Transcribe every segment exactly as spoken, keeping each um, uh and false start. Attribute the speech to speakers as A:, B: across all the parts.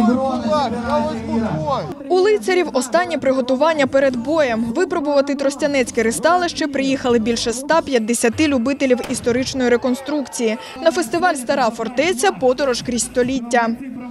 A: У лицарів останні приготування перед боєм. Випробувати Тростянецьке ристалище приїхали більше ста п'ятдесяти любителів історичної реконструкції. На фестиваль «Стара фортеця» – подорож крізь століття.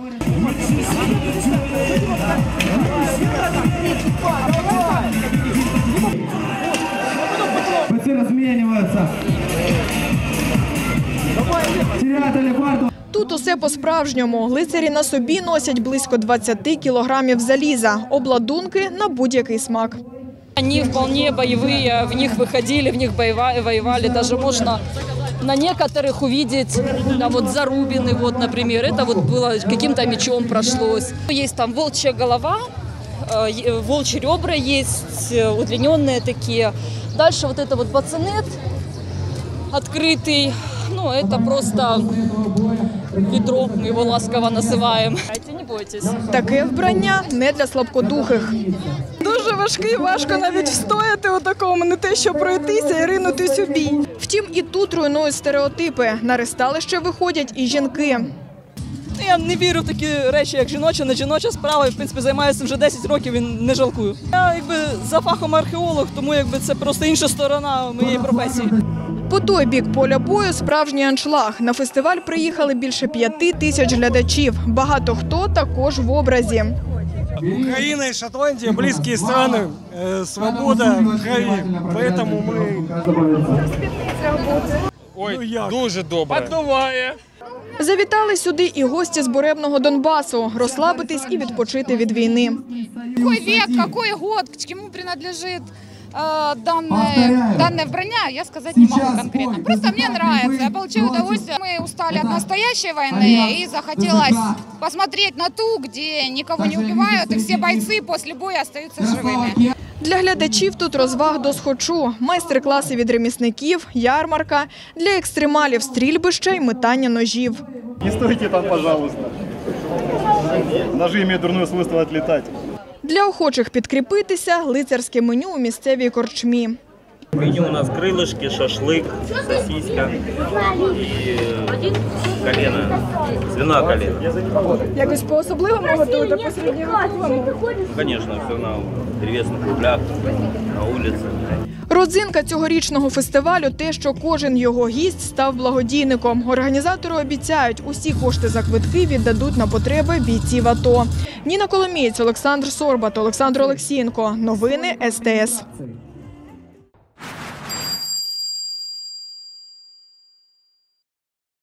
A: Тут усе по-справжньому. Лицарі на собі носять близько двадцяти кілограмів заліза, обладунки на будь-який смак.
B: Они вполне боевые, в них выходили, в них воевали, даже можно на некоторых увидеть, да, вот зарубины, вот, например, это вот было каким-то мечом прошлось. Есть там волчья голова, волчьи ребра есть, удлиненные такие. Дальше вот это вот бацинет открытый, ну это просто ведро, мы его ласково называем. Не бойтесь.
A: Таке вбрання не для слабкодухих. Дуже важкий, важко навіть встояти у такому, не те, що пройтися і ринутись у бій. Втім, і тут руйнують стереотипи. На ристалище виходять і жінки.
C: Я не вірю в такі речі, як жіноча, не жіноча справа. В принципі, займаюся вже десять років і не жалкую. Я якби за фахом археолог, тому якби це просто інша сторона моєї професії.
A: По той бік поля бою справжній аншлаг. На фестиваль приїхали більше п'яти тисяч глядачів. Багато хто також в образі.
D: Украина и Шотландия – близкие страны, э, свобода в крови, поэтому мы…
E: Ой, дуже добре. Поддуває.
A: Завітали сюди і гості з буремного Донбасу – розслабитись і відпочити від війни.
F: Какой век, какой год, к чему принадлежит э, данное, данное броня, я сказать не могу конкретно. Просто мне нравится, я получаю удовольствие. Мы устали от настоящей войны и захотелось посмотреть на ту, где никого не убивают и все бойцы после боя остаются живыми.
A: Для глядачів тут розваг до схочу. Майстер-класи від ремісників, ярмарка, для екстремалів стрільбища й метання ножів.
G: Не стойте там, пожалуйста. Ножи имеют дурное свойство отлетать.
A: Для охочих підкріпитися – лицарське меню у місцевій корчмі.
H: Меню у нас крылышки, шашлык, сосиска и колено, свиное колено.
A: Якось по-особливому готуєте по-середньовековому?
H: Конечно, все на древесных углях, на улице.
A: Родзинка цьогорічного фестивалю – те, що кожен його гість став благодійником. Організатори обіцяють, усі кошти за квитки віддадуть на потреби бійців АТО. Ніна Коломієць, Олександр Сорбат, Олександр Олексієнко. Новини ес те ес.